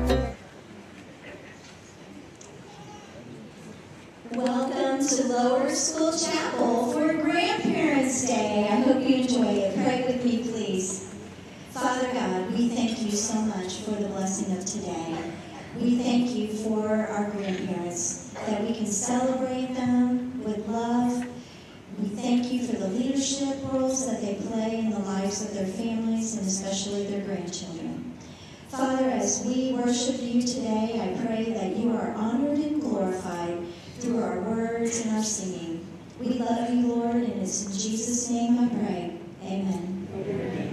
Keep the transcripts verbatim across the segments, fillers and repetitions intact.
Welcome to Lower School Chapel for Grandparents' Day. I hope you enjoy it. Pray with me, please. Father God, we thank you so much for the blessing of today. We thank you for our grandparents, that we can celebrate them with love. We thank you for the leadership roles that they play in the lives of their families and especially their grandchildren. Father, as we worship you today, I pray that you are honored and glorified through our words and our singing. We love you, Lord, and it's in Jesus' name I pray. Amen. Amen.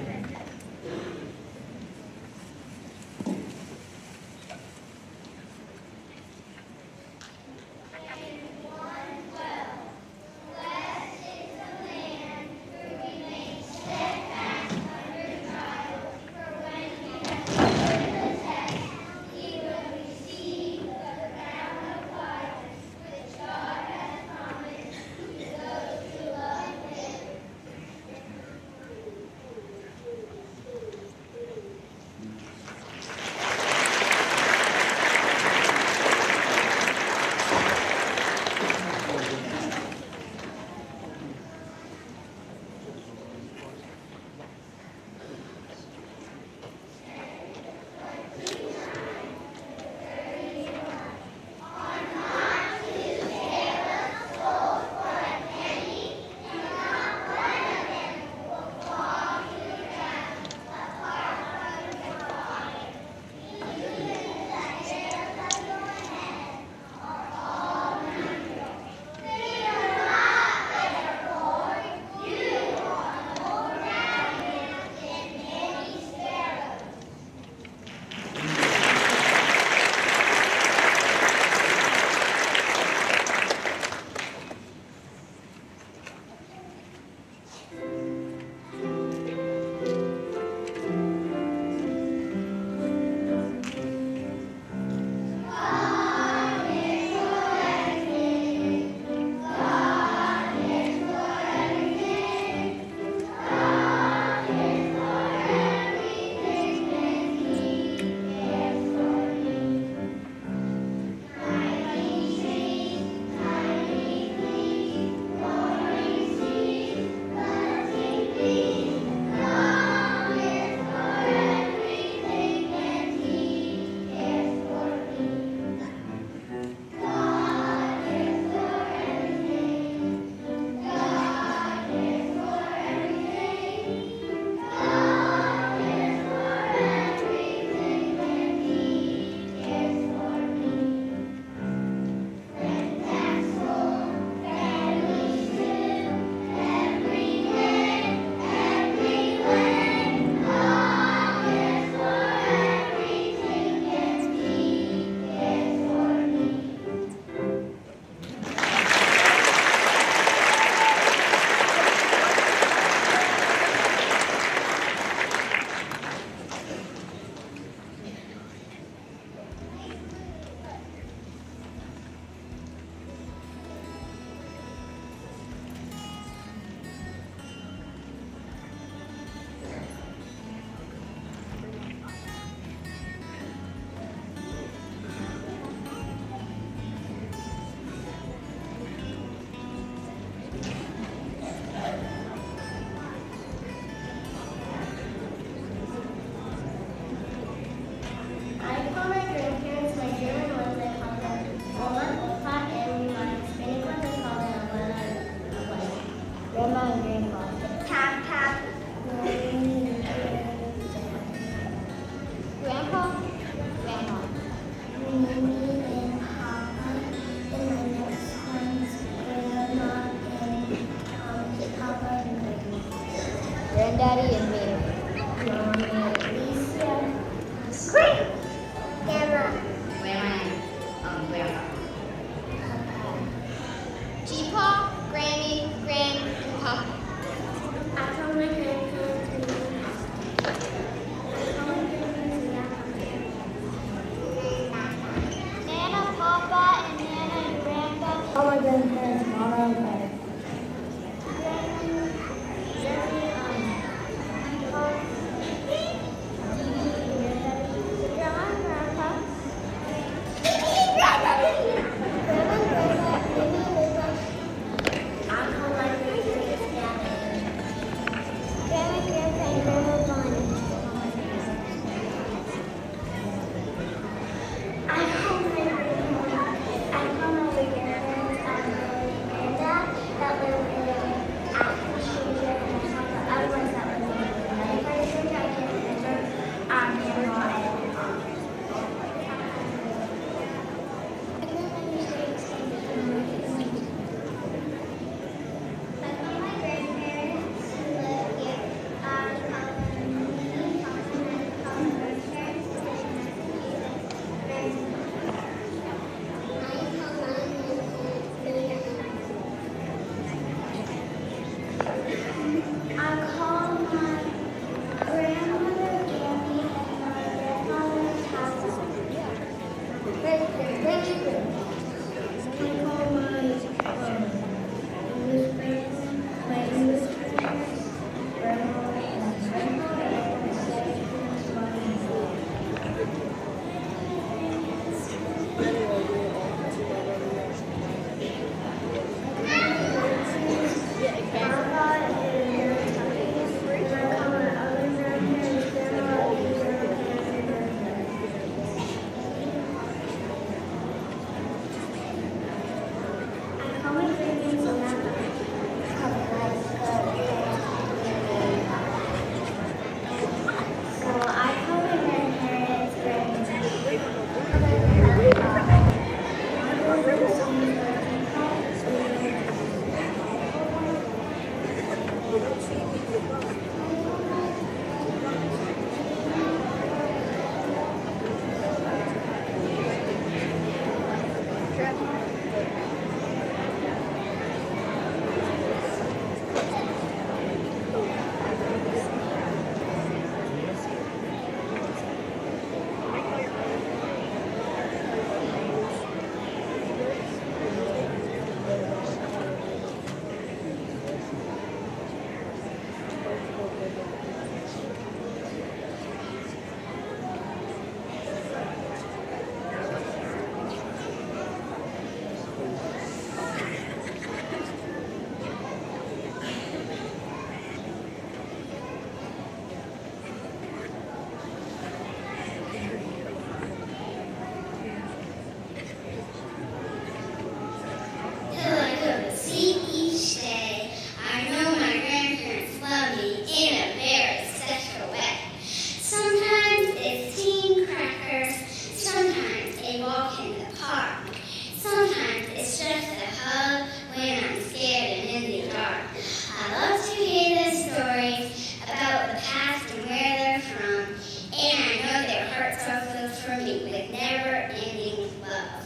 for me with never-ending love.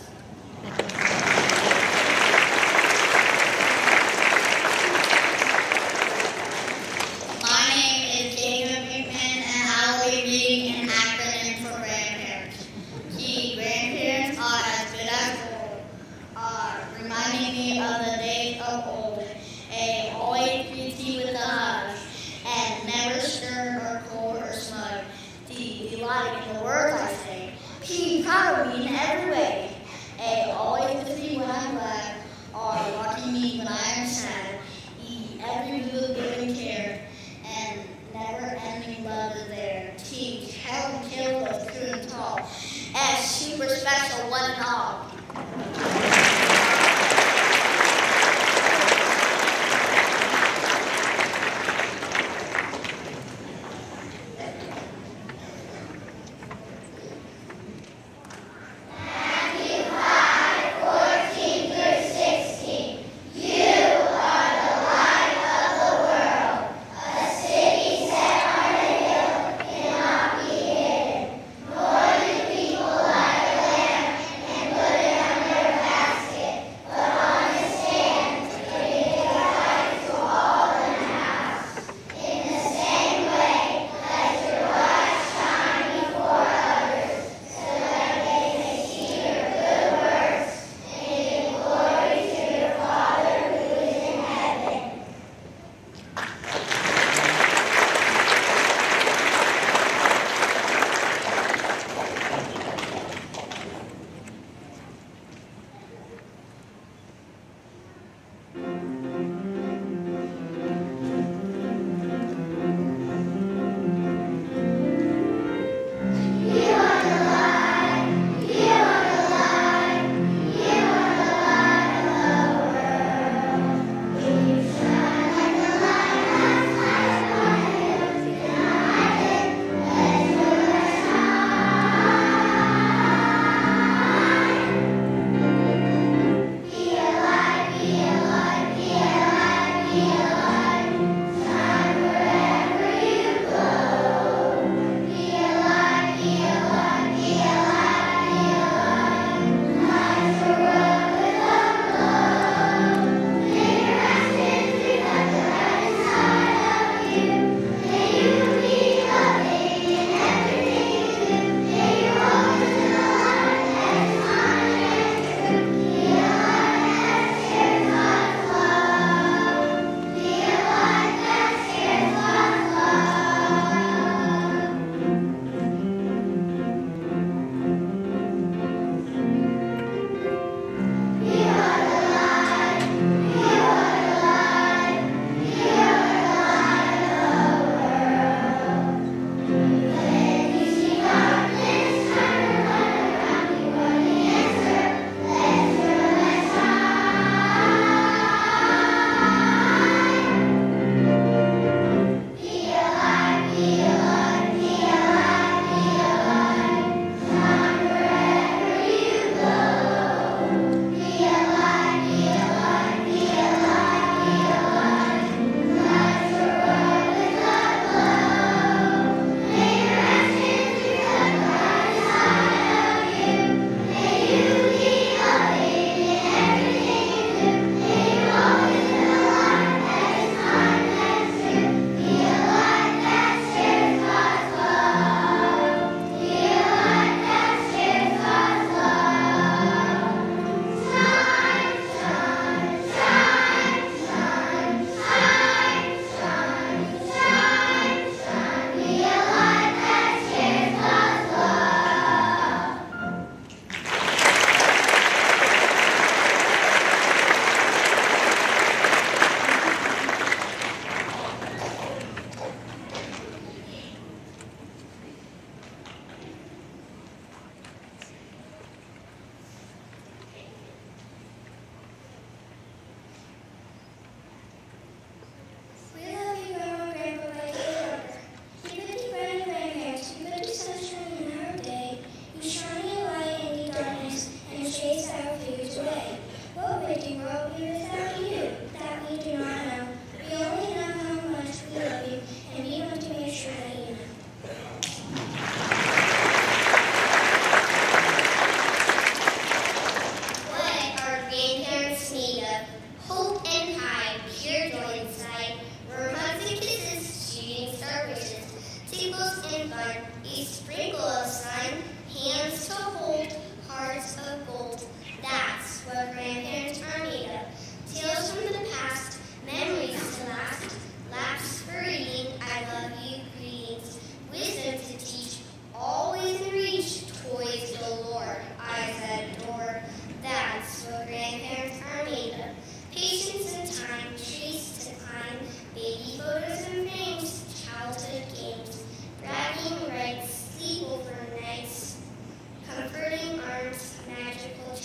My name is Jacob Pinkman, and I will be reading an acronym for grandparents. G, grandparents are as good as gold. R, reminding me of the days of old. A, always greets you with a hug, and never stern or cold or smug. D, delight in the words I say. P, proud of me in every way. A, always with me when I'm glad. R, rocking me when I am sad. E, every little giving care, and never-ending love is there. T, tell and kill those true and tall. S, super special one and all. Put it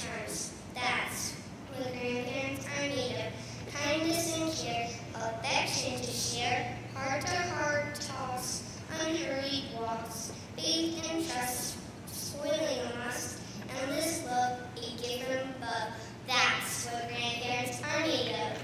times. That's what grandparents are made of. Kindness and care, affection to share, heart-to-heart talks, unhurried walks, faith and trust spoiling on us, and this love a gift from above. That's what grandparents are made of.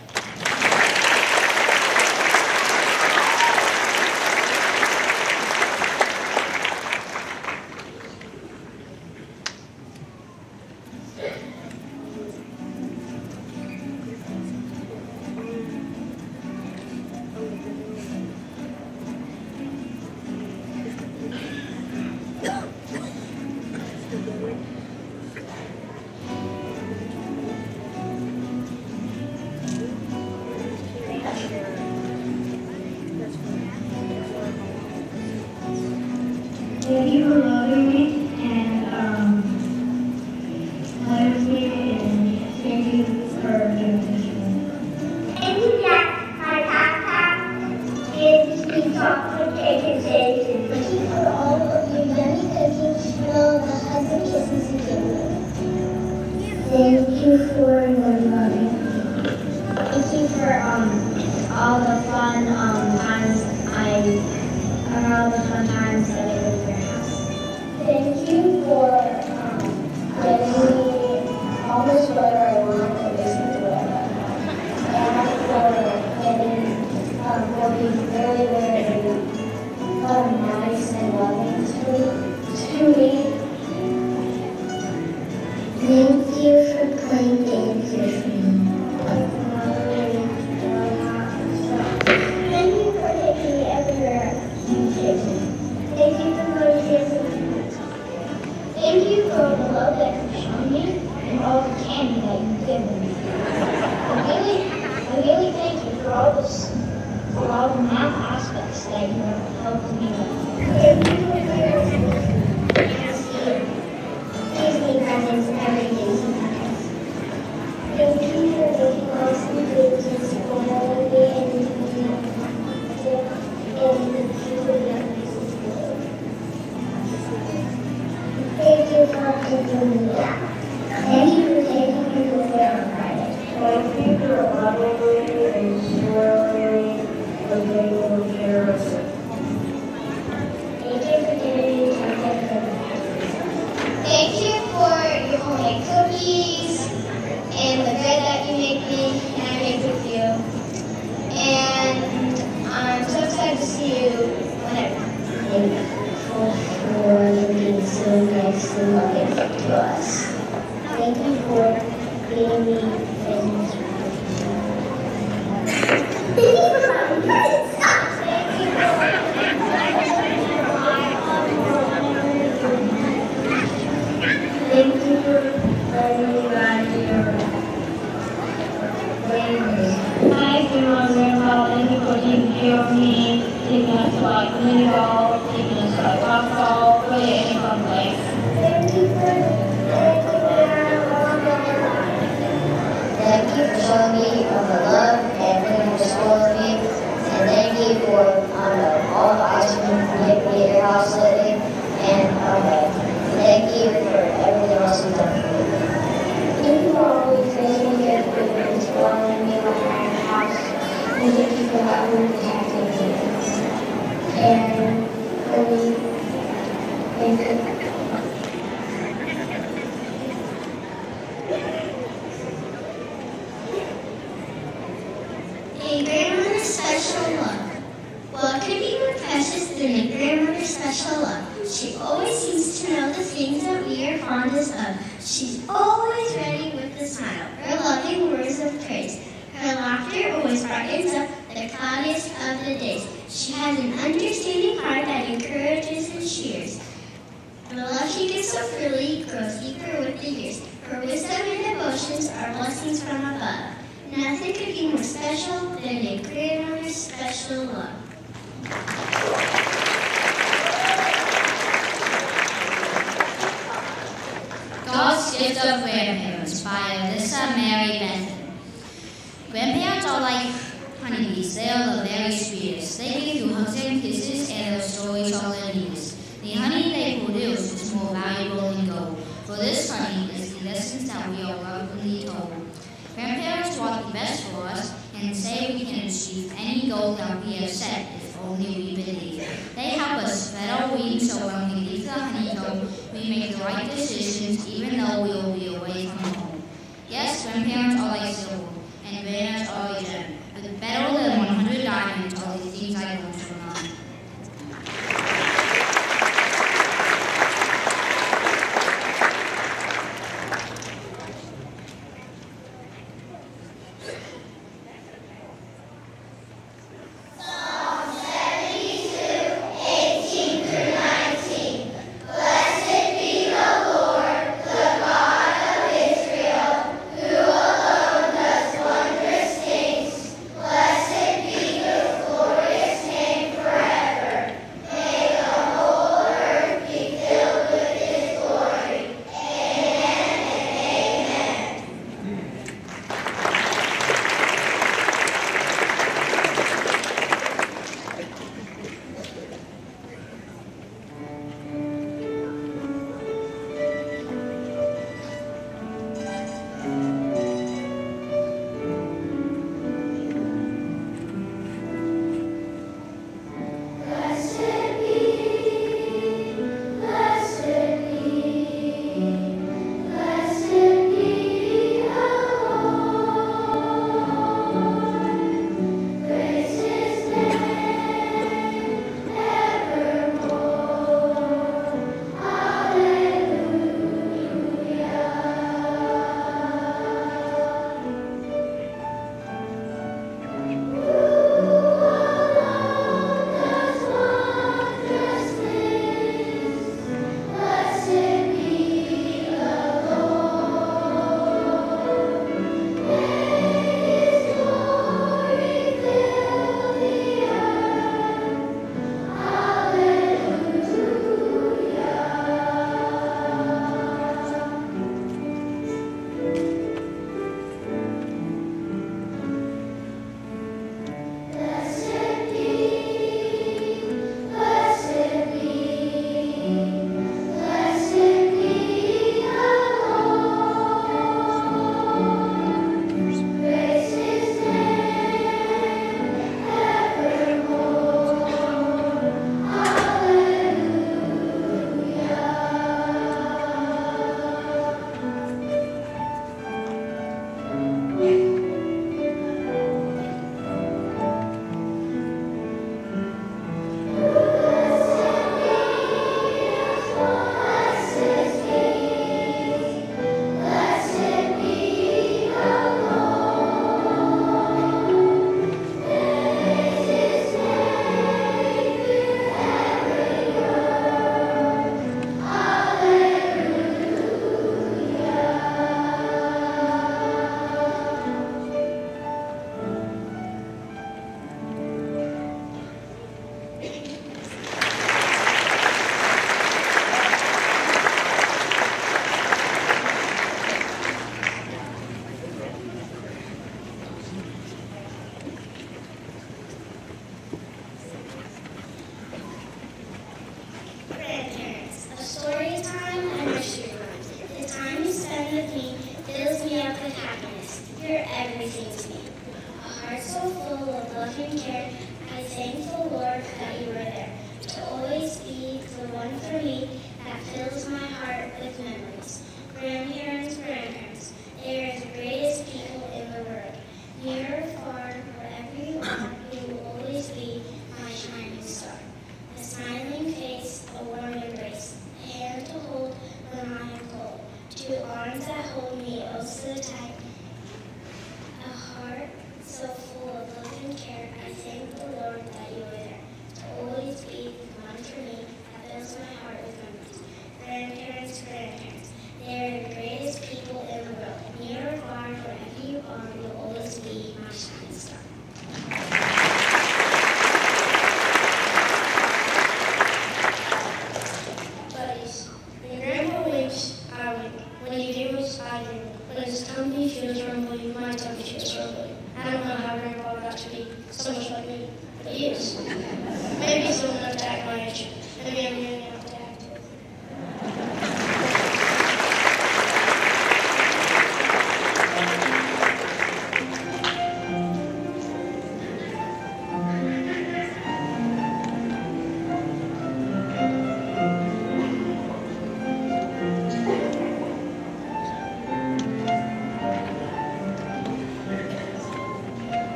Thank you for loving me and um, loving me, and thank you for doing this for me. Thank you that my papa gives me chocolate cake and eggs. Thank you for all of your yummy cookies and all the hugs and kisses you give me. Thank you for your loving. Thank you for um all the fun um times I and all the fun times that I lived in your house. Thank you for um, giving me all the sweater I want to listen to it. And for getting, um, for being very, very um, nice and loving to, to me. Thank you for playing games with me. Thank you for taking me everywhere. Thank you for motivating. Thank you for all the love that you've shown me and all the candy that you've given me. I really, I really thank you for all this, for all the math aspects that you have helped me with. Thank you for your Disney presents every Disney presents. Thank you for making awesome things and spoiling me and doing and the people. Thank you for taking me out. Thank you for taking me to fair on Friday. Thank you for loving me and spoiling me and taking care of me. Thank you for giving me chocolate cookies. Thank you for your homemade cookies and the bread that you make me and I make with you. And I'm so excited to see you whenever. Thank you for being so nice and loving to us. Thank you for being me friends. Thank you for buying presents. Thank you for Thank you for letting me ride your waves. Hi, Grandma and Grandpa. Thank you for taking care of me, taking us to like mini golf, taking us to like rock golf, really any fun place. Thank you for letting me ride along the Thank you for showing me of the love and bringing the school with me. And thank you for um, all the ice cream you gave me at your house lately. And um, thank you for everything else you've done for me. Thank you for always raising me good food and spoiling me when I'm at your house. And thank you for having me protecting me. And for me, thank you. A grandmother's special love. What could be more precious than a grandmother's special love? She always seems to know the things that we are fondest of. She's always ready with a smile, her loving words of praise. Her laughter always brightens up the cloudiest of the days. She has an understanding heart that encourages and cheers. The love she gives so freely grows deeper with the years. Her wisdom and devotions are blessings from above. Nothing could be more special than a grandmother's special love. God's Gift of Grandparents by Alyssa Mary Benton. Grandparents are like honeybees. They are the very sweetest. They give you hugs and kisses, and their stories are the neatest. The honey they produce is more valuable than gold. For this honey is the essence that we what we have said if only we believe. They help us spread our wings so when we leave the honeycomb, we make the right decisions even though we will be away from home. Yes, grandparents are like silver, and grandparents are like gems. But better than one hundred diamonds are the things I learned from them.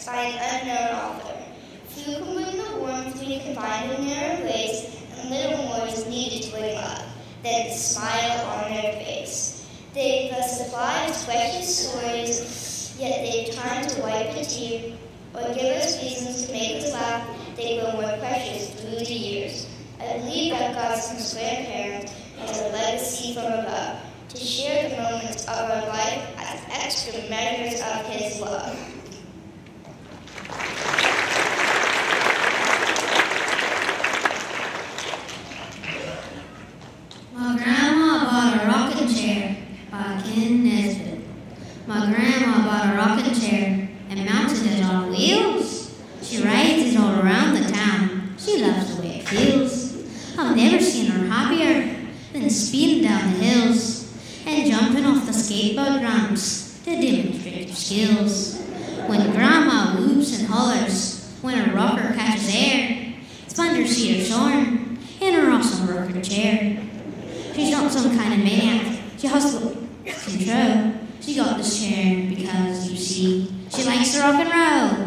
by an unknown author. Food can bring the warmth we can find in their embrace, and little more is needed to bring up than the smile on their face. They've a supply of precious stories, yet they've time to wipe a tear or give us reasons to make us laugh. They grow more precious through the years. I believe that God sends grandparents as a legacy from above to share the moments of our life as extra measures of His love. My grandma bought a rocking chair by Ken Nesbitt. My grandma bought a rocking chair and mounted it on wheels. She rides it all around the town. She loves the way it feels. I've never seen her happier than speeding down the hills and jumping off the skateboard ramps to demonstrate her skills. When grandma whoops and hollers, when her rocker catches air, it's fun to see her soaring in her awesome rocking chair. She's not some kind of maniac. She has control. She got this chair because, you see, she likes to rock and roll.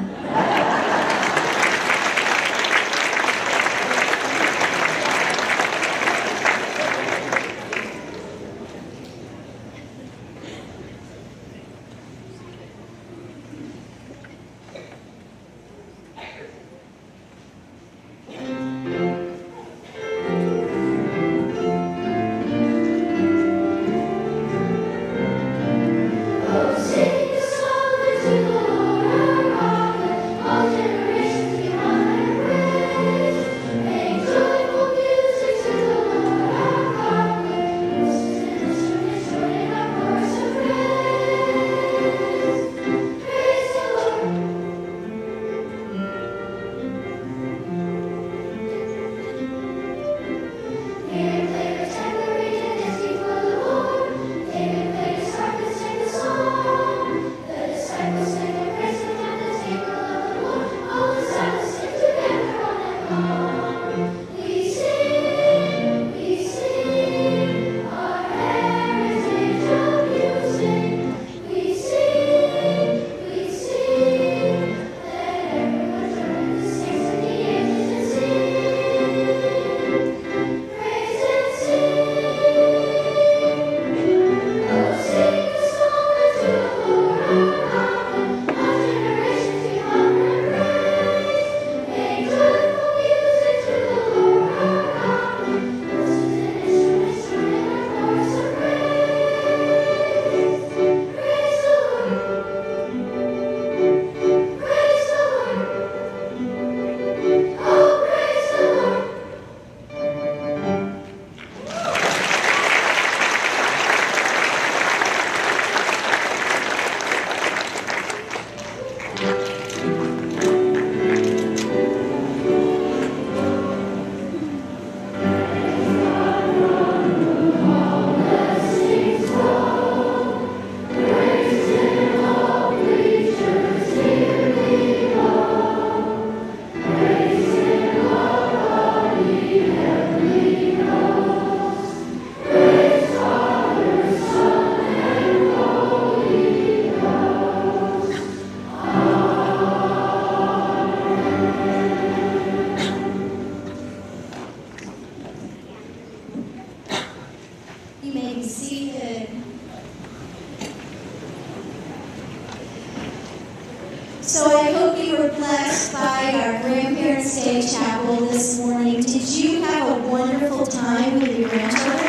So I hope you were blessed by our Grandparents' Day Chapel this morning. Did you have a wonderful time with your grandchildren?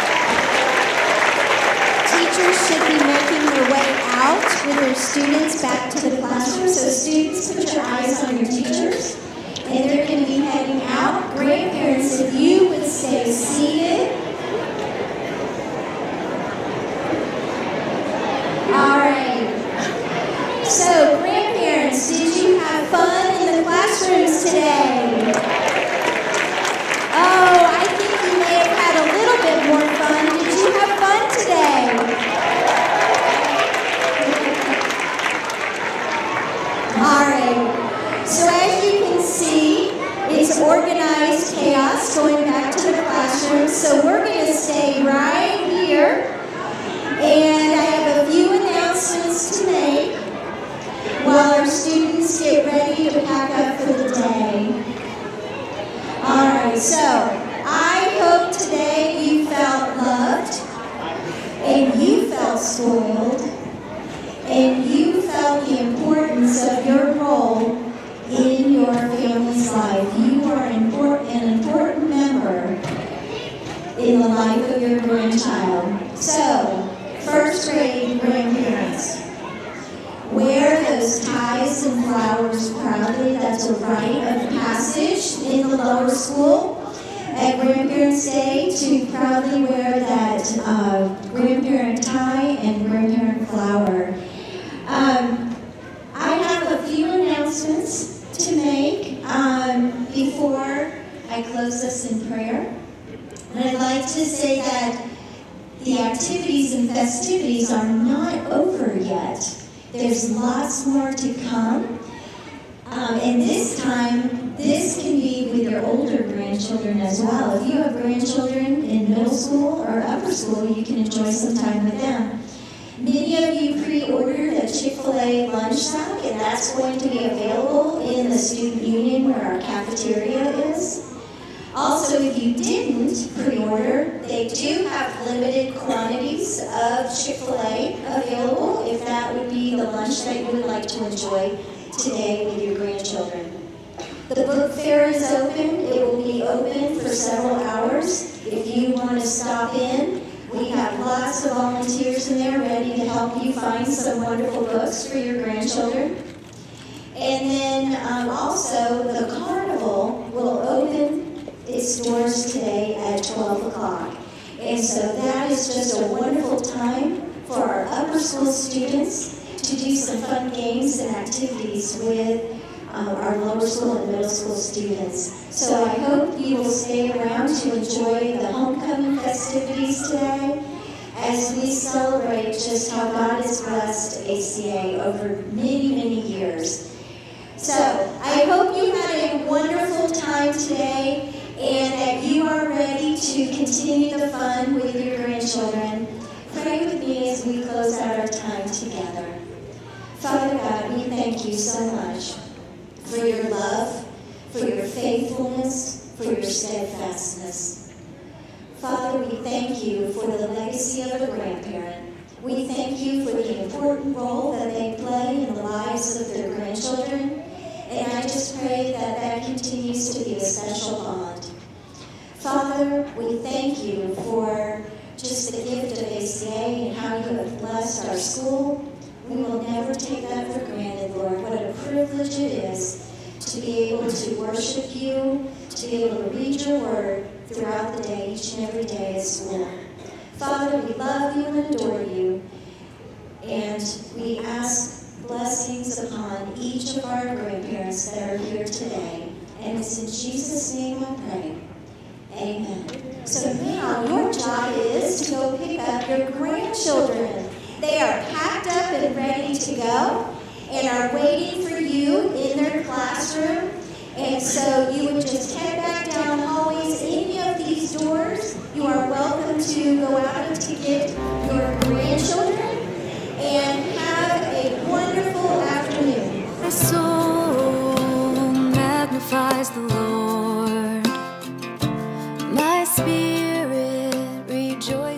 Teachers should be making their way out with their students back to the classroom. So students, put your eyes on your teachers. And they're going to be heading out. Grandparents, if you would stay seated. All right. So, grandparents, did you have fun in the classrooms today? Oh, I think you may have had a little bit more fun. Did you have fun today? All right. So, as you can see, it's organized chaos going back to the classroom. So, we're in the life of your grandchild. So, first grade grandparents, wear those ties and flowers proudly. That's a rite of passage in the lower school at Grandparents' Day, to proudly wear that uh, grandparent tie and grandparent flower. Um, I have a few announcements to make um, before I close us in prayer. And I'd like to say that the activities and festivities are not over yet. There's lots more to come. Um, and this time, this can be with your older grandchildren as well. If you have grandchildren in middle school or upper school, you can enjoy some time with them. Many of you pre-ordered a Chick-fil-A lunch sack, and that's going to be available in the student union where our cafeteria is. Also, if you didn't pre-order, they do have limited quantities of Chick-fil-A available, if that would be the lunch that you would like to enjoy today with your grandchildren. The book fair is open. It will be open for several hours. If you want to stop in, we have lots of volunteers in there ready to help you find some wonderful books for your grandchildren. And then um, also, the carnival will open its doors today at twelve o'clock. And so that is just a wonderful time for our upper school students to do some fun games and activities with um, our lower school and middle school students. So I hope you will stay around to enjoy the homecoming festivities today as we celebrate just how God has blessed A C A over many, many years. So I hope you had a wonderful time today, and that you are ready to continue the fun with your grandchildren. Pray with me as we close out our time together. Father God, we thank you so much for your love, for your faithfulness, for your steadfastness. Father, we thank you for the legacy of a grandparent. We thank you for the important role that they play in the lives of their grandchildren. And I just pray that that continues to be a special bond. Father, we thank you for just the gift of A C A and how you have blessed our school. We will never take that for granted, Lord. What a privilege it is to be able to worship you, to be able to read your word throughout the day, each and every day at school. Father, we love you and adore you, and we ask blessings upon each of our grandparents that are here today. And it's in Jesus' name I pray. Amen. So now your job is to go pick up your grandchildren. They are packed up and ready to go and are waiting for you in their classroom. And so you would just head back down the hallways. Any of these doors, you are welcome to go out and to get your grandchildren. And have a wonderful afternoon. My soul magnifies the Lord. My spirit rejoices.